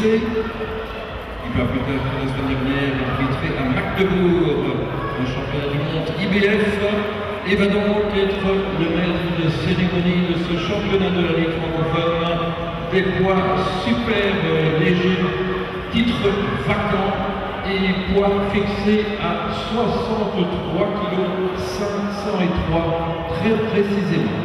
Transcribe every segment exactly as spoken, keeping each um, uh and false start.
Drissé, qui va peut-être la semaine dernière arbitrer à Magdebourg, un championnat du monde I B F, et va donc être le maître de cérémonie de ce championnat de la Ligue francophone des poids super légers, titre vacant et poids fixé à soixante-trois kilos cinq cent trois très précisément.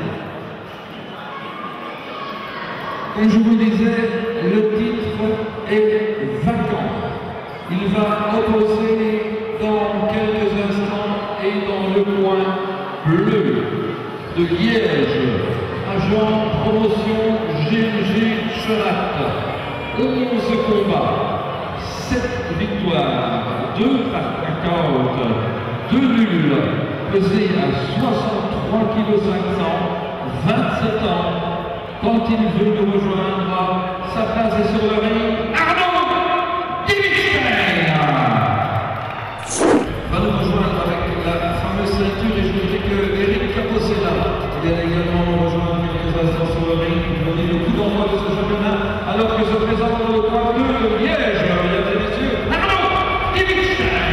Comme je vous disais, le titre est vacant. Il va opposer dans quelques instants et dans le coin bleu de Liège, agent promotion G G Cherat. onze combats, sept victoires, deux par knockout, deux nuls, pesé à soixante-trois kilos cinq cents, vingt-sept ans. Quand il veut nous rejoindre, sa place est sur le ring. Arnaud Divichstein va nous rejoindre avec la fameuse ceinture, et je voudrais que Eric Caposella vienne également nous rejoindre quelques instants sur le ring pour donner le coup d'envoi de ce championnat, alors que se présente dans le coin bleu de Liège, mesdames et messieurs, Arnaud Divichstein.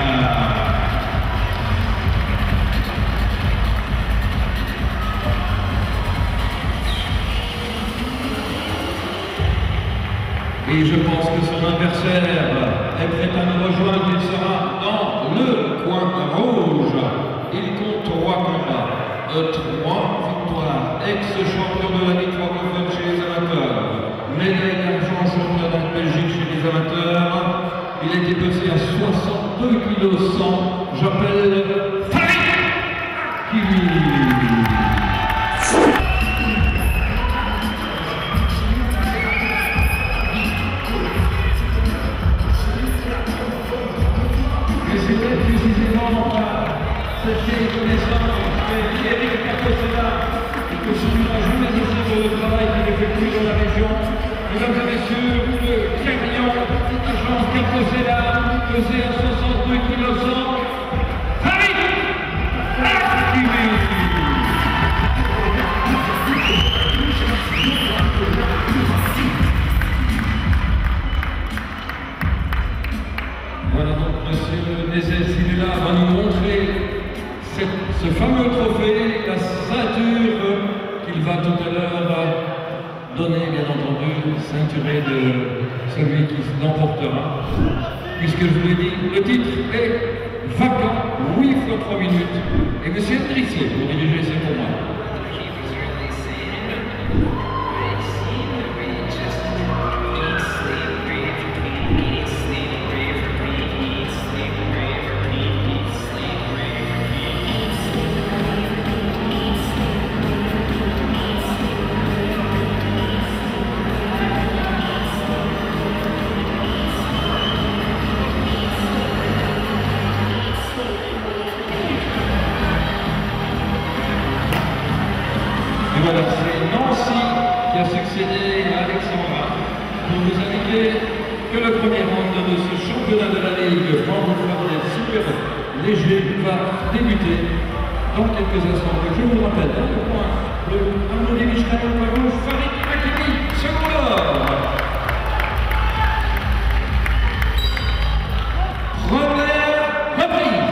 Et je pense que son adversaire est prêt à nous rejoindre. Il sera dans le coin rouge. Il compte trois combats, trois victoires, ex-champion de la Ligue francophone chez les amateurs, médaille d'argent championnat de Belgique chez les amateurs. Il a été pesé à soixante-deux kilos cent. J'appelle Farid Hakimi. Sachez connaissance Eric Caposella, et que celui-là, je vous remercie pour le travail qu'il effectue dans la région. Mesdames et messieurs, le camion, agent Caposella, pesé à soixante-deux kilos cent, Farid Hakimi. Voilà donc monsieur Nézès, il est là, va nous montrer ce fameux trophée, la ceinture qu'il va tout à l'heure donner, bien entendu, ceinturée de celui qui l'emportera. Puisque je vous l'ai dit, le titre est vacant, huit fois trois minutes. Et M. Drissé pour diriger ces combats. Voilà, c'est Nancy qui a succédé à Alexandra pour nous indiquer que le premier round de ce championnat de la Ligue francophone super léger va débuter dans quelques instants. Je vous rappelle, dans le point, le Arnaud Divichstein, à gauche, Farid Hakimi, second l'or. Première reprise.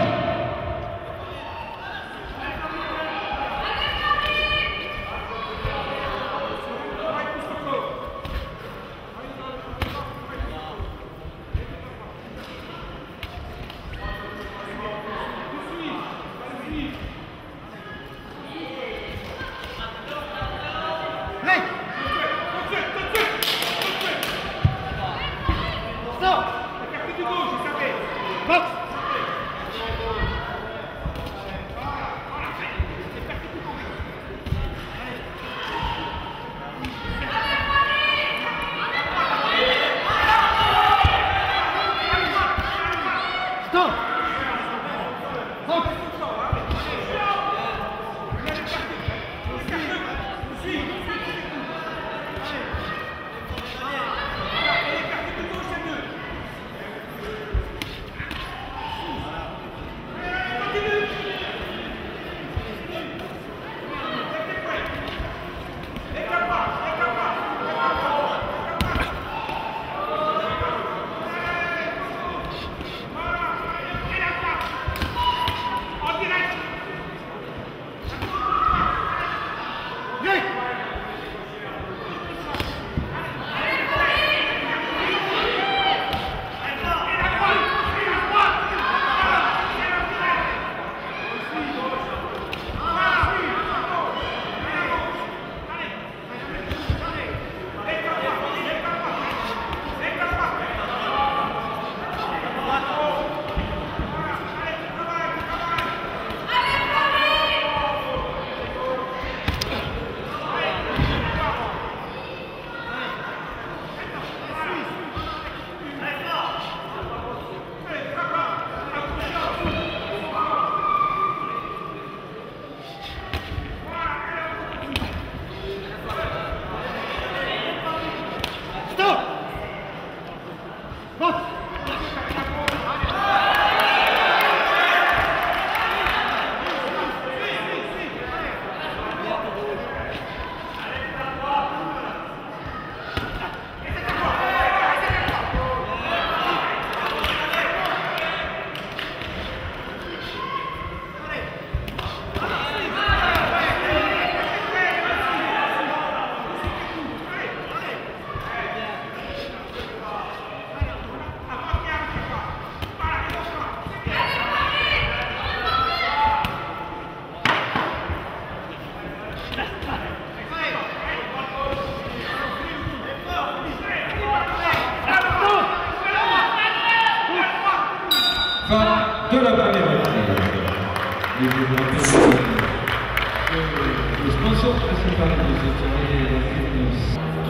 Fin de la première reprise. Et je vous rappelle que le sponsor principal de cette soirée est la fitness.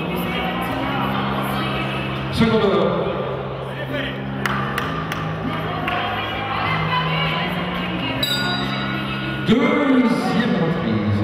Seconde heure. Deuxième reprise.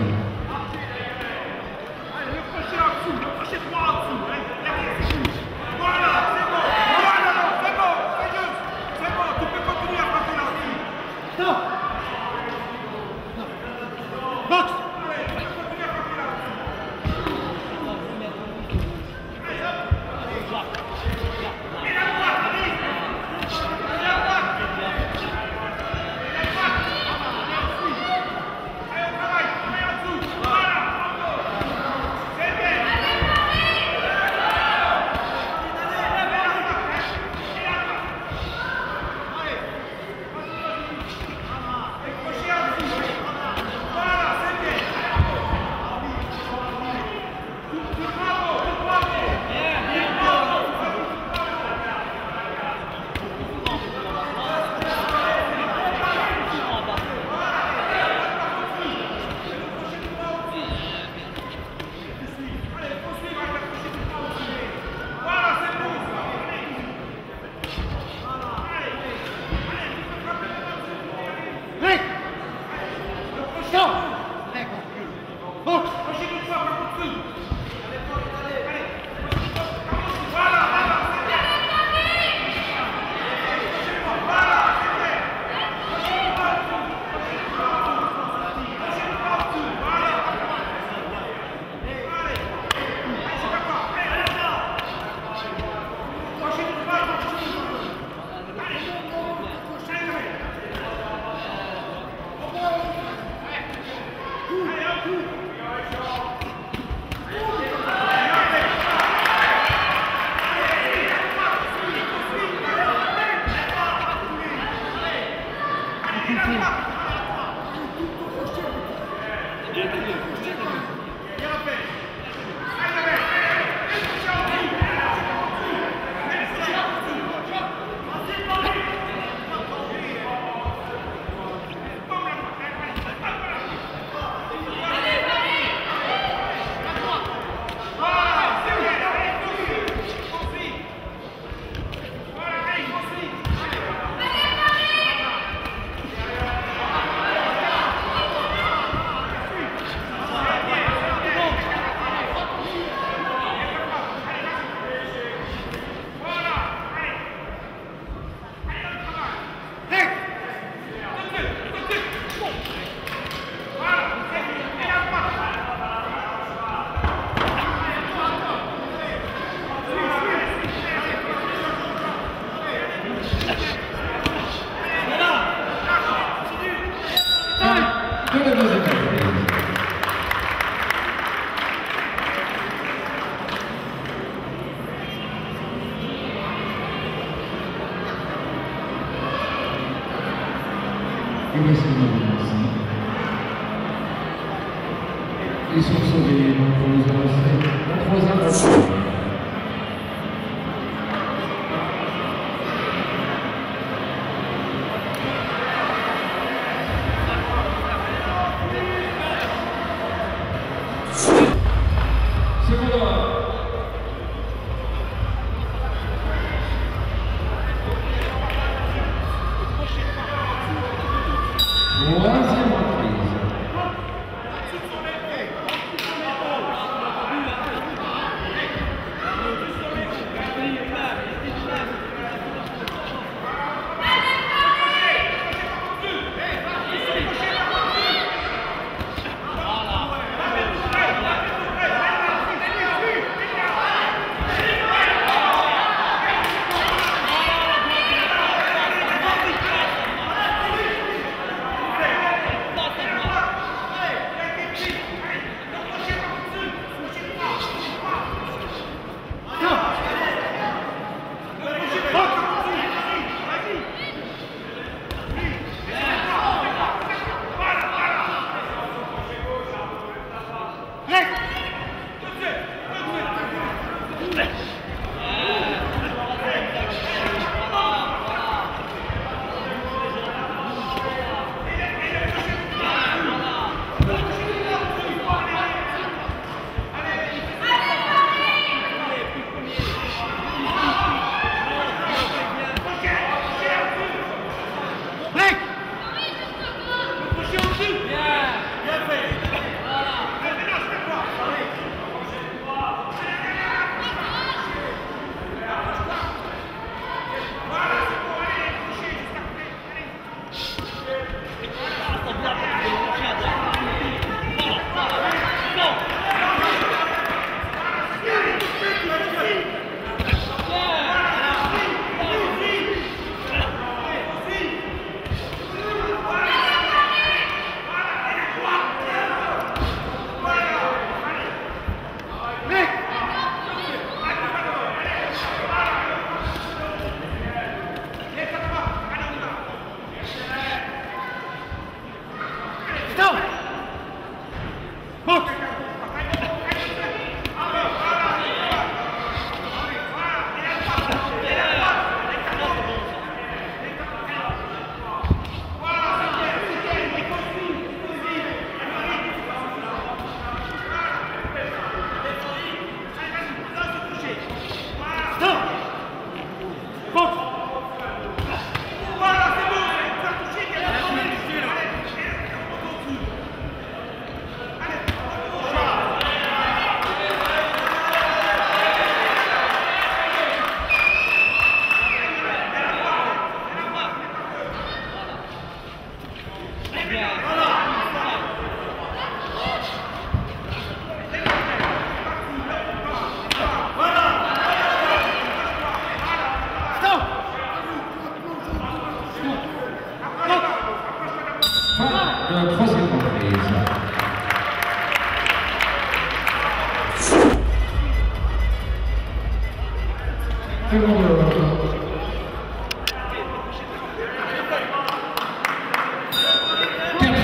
Ils sont sauvés pour nous avancer. La troisième reprise.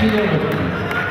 quatrième reprise.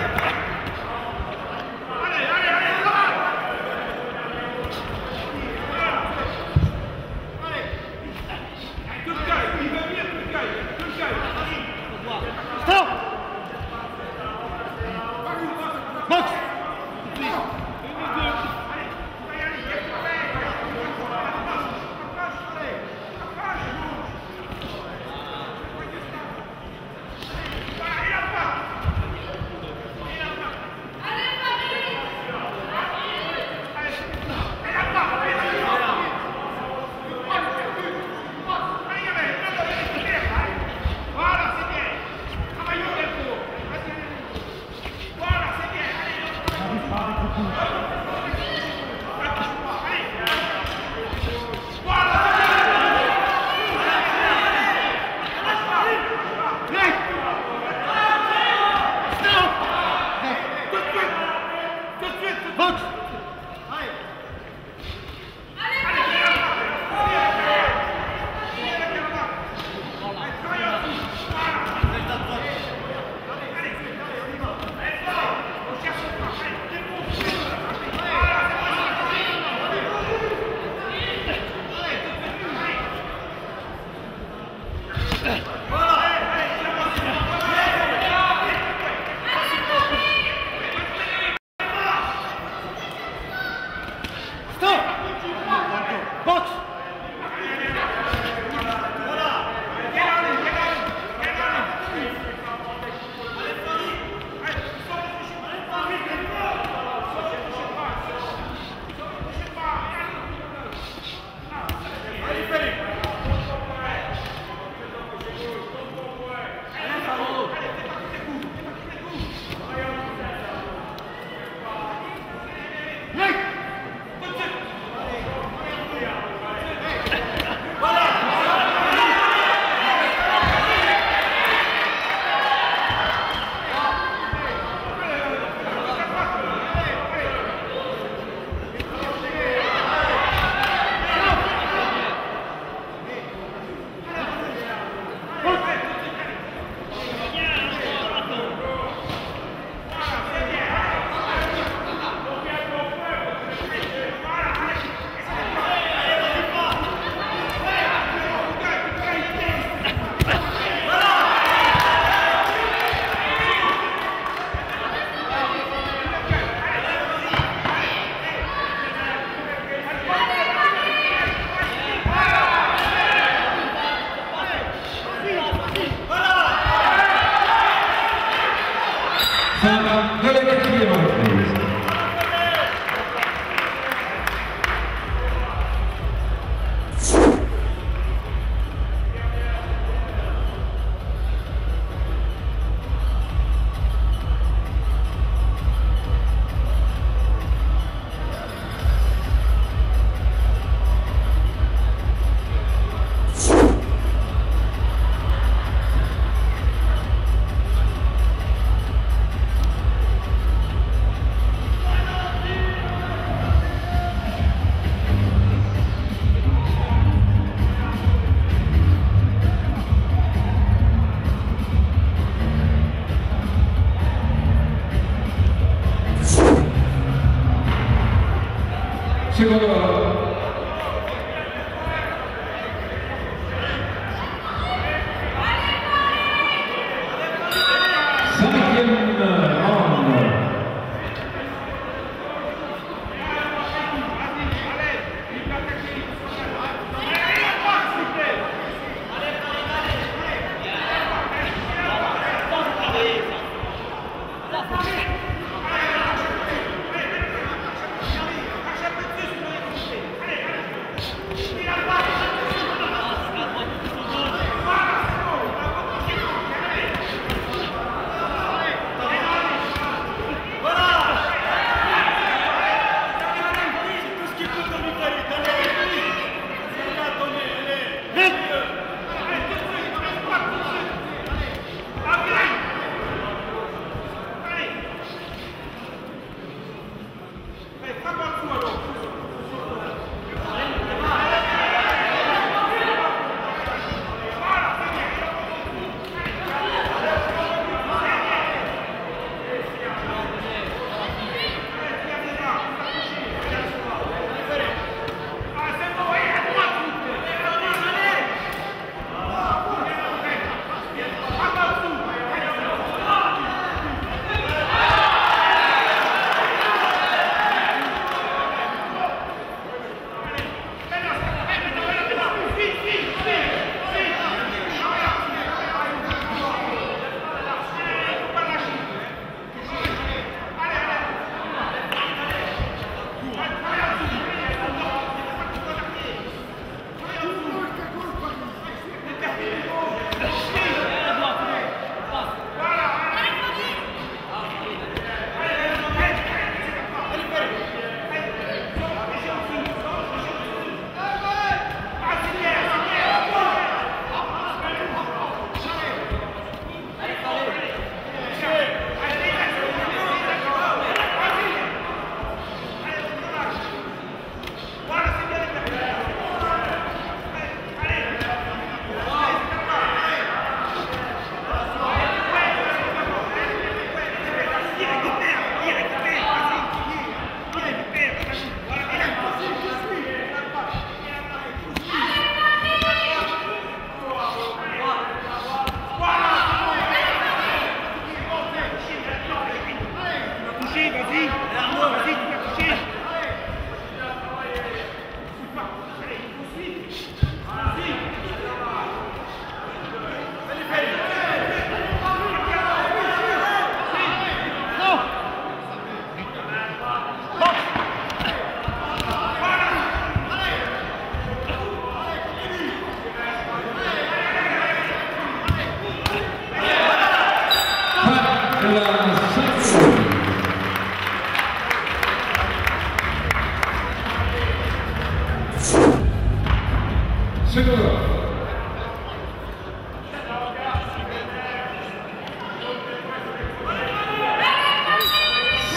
Secondo cinquième round.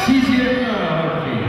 Sixième reprise.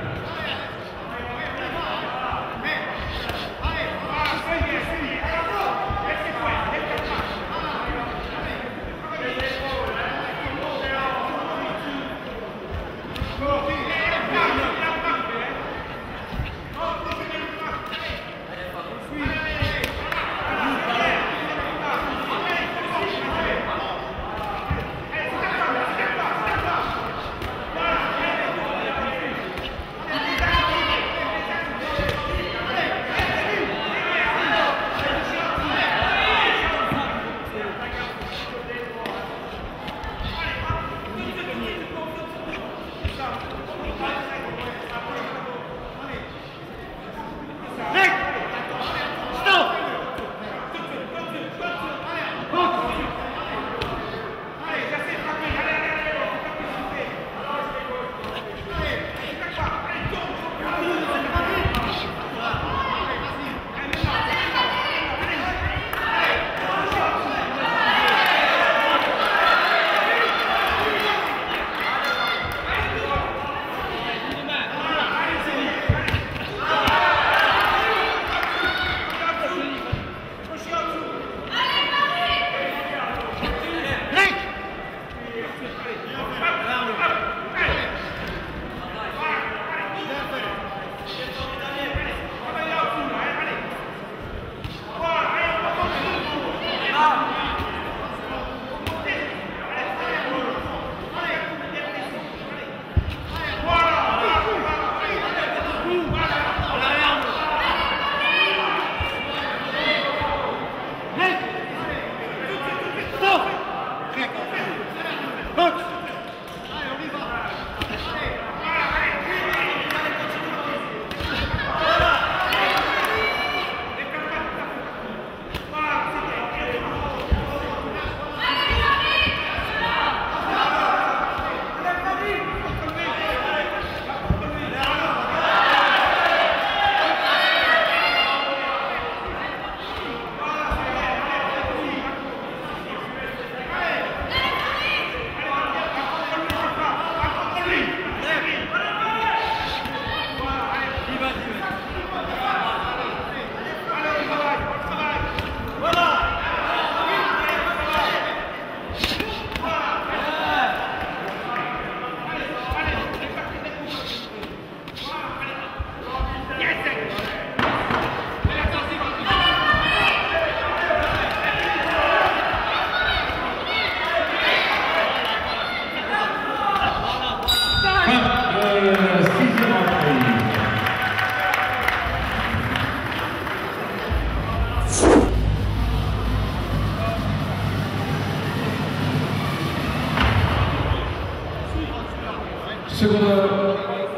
Seconde.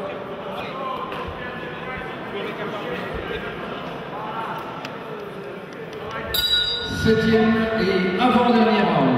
Septième et avant-dernier round.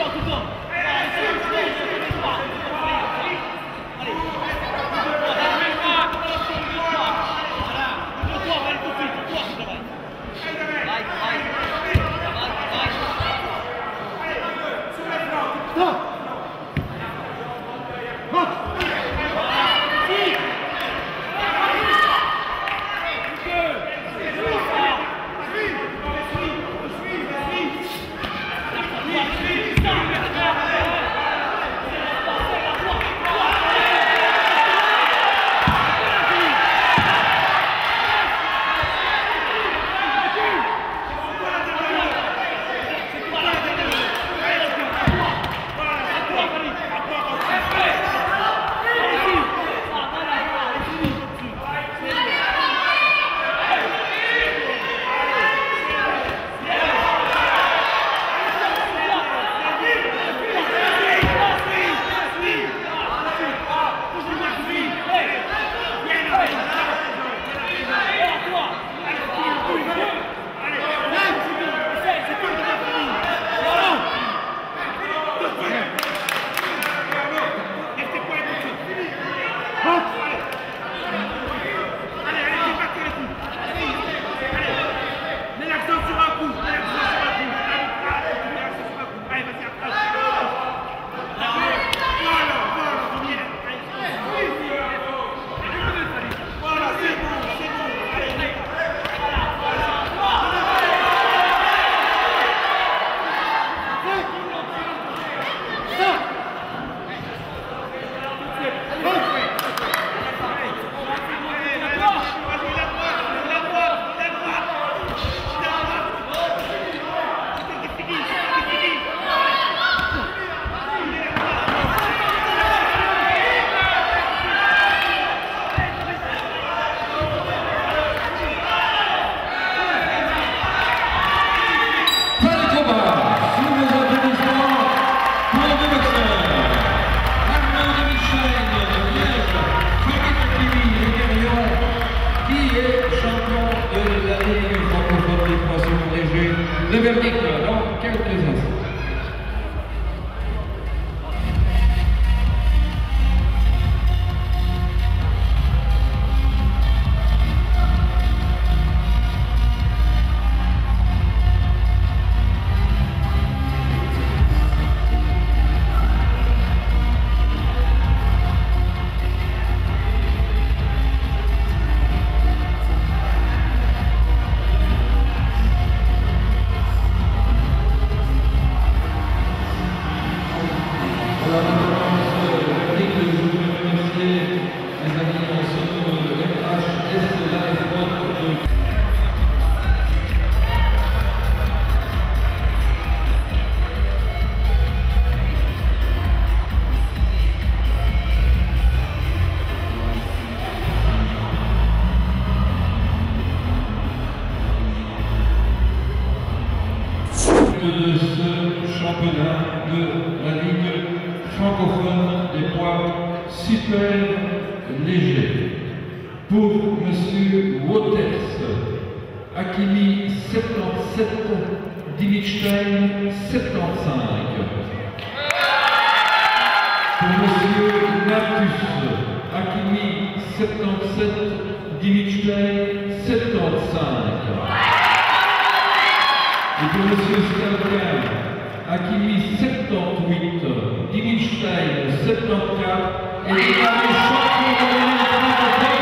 Le verdict dans quelques instants. De ce championnat de la Ligue francophone des poids super légers. Pour M. Wouters, Hakimi soixante-dix-sept, Dimitstein soixante-quinze. Pour M. Natus, Hakimi soixante-dix-sept, Dimitstein soixante-quinze. Et pour M. Stalker, Hakimi soixante-dix-huit, Dimitstein soixante-quatorze et les champions de la Ligue francophone,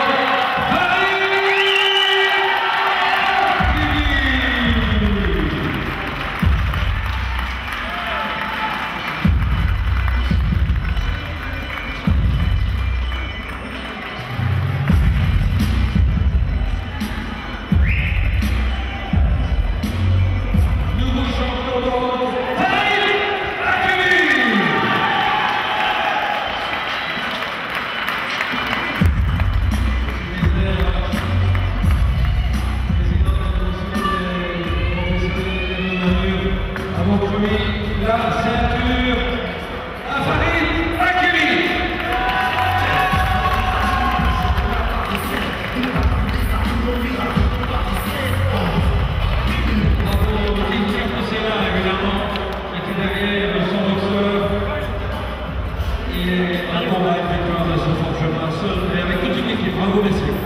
la ceinture à Farid Hakimi. Bravo, l'équipe de Sénat, évidemment, qui était derrière son Bravo messieurs.